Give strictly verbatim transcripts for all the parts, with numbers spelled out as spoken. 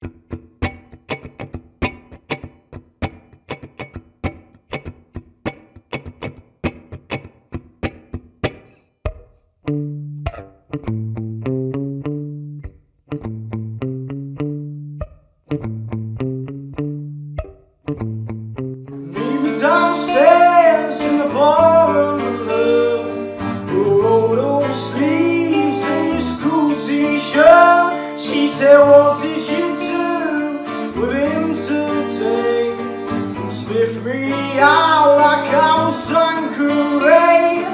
Downstairs in the bar below, you rolled up sleeves and your school t-shirt. She said, what did you do with him today? And sniffed me out like I was Tanqueray.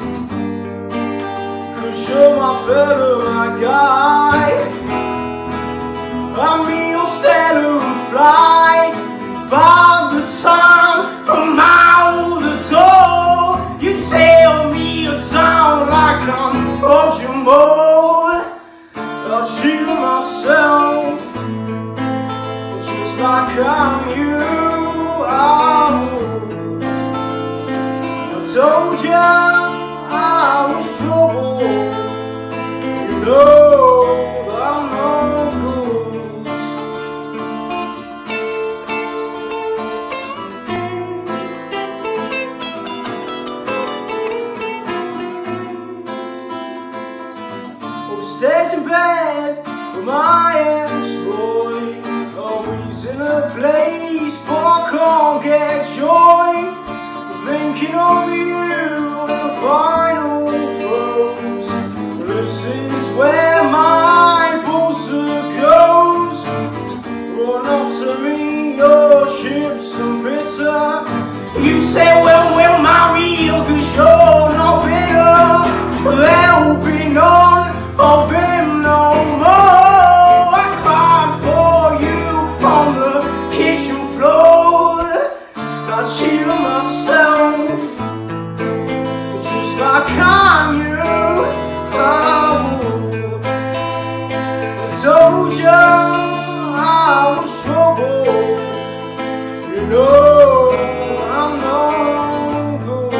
'Cause you're my fella, my guy. I'm your stellar and fly. By the time I'm out the door, you tell me you're down like I'm Roger Moore. I cheat myself just like I'm you. Oh, I told you I was trouble. You know I'm no good. Upstairs in bed with my ex-boy, always in a place, but I can't get joy. Thinking of you in the final throes. This is where my buzzer goes. Run after me, your chips and bitter. You say, well, we'll marry you 'cause you're not bitter. There'll be none of him no more. I cried for you on the kitchen floor. I cheated myself just like I'm you. Oh, I told you I was trouble. You know I'm no good.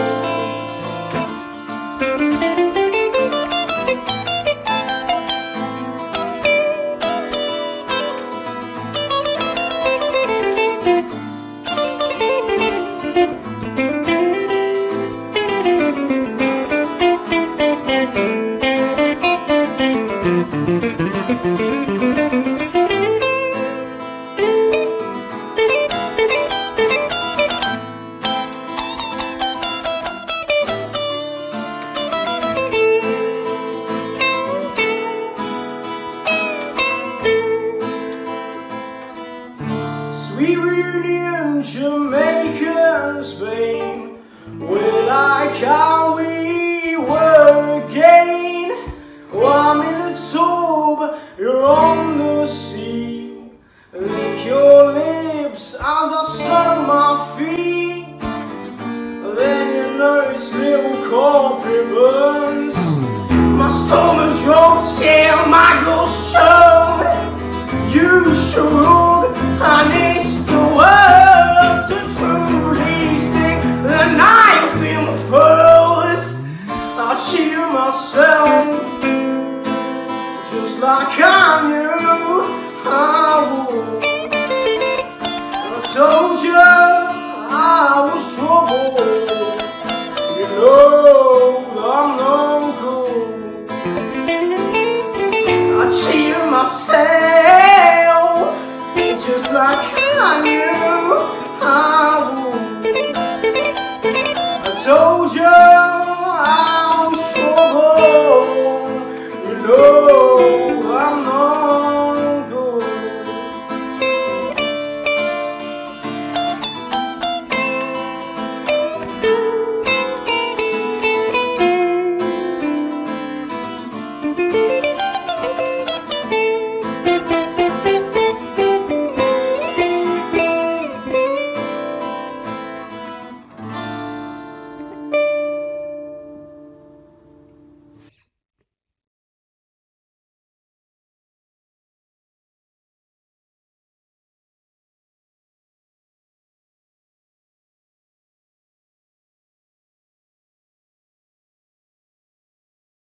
Sweet reunion, Jamaica and Spain. We're like how we were again. Oh, I'm in the tub, you're on the sea. Lick your lips as I sew my feet. Then you notice little corporate burns. My stomach drops, yeah, my ghost choked. You shrug, and it's the worst to truly stick the knife in my first. I cheat myself just like I knew.